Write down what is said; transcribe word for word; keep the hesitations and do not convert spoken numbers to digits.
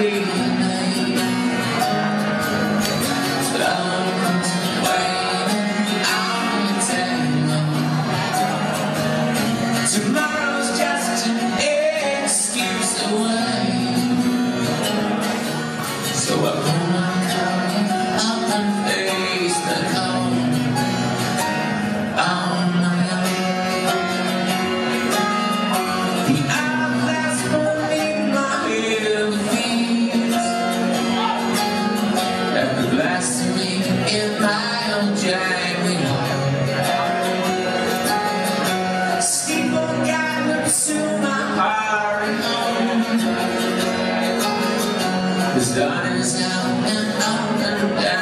Tomorrow's just an excuse away. So I pull my coat up and face the cold on my own. The outlast beneath my little feet, and the blasphemy in my own jagged the sun is down and up and down.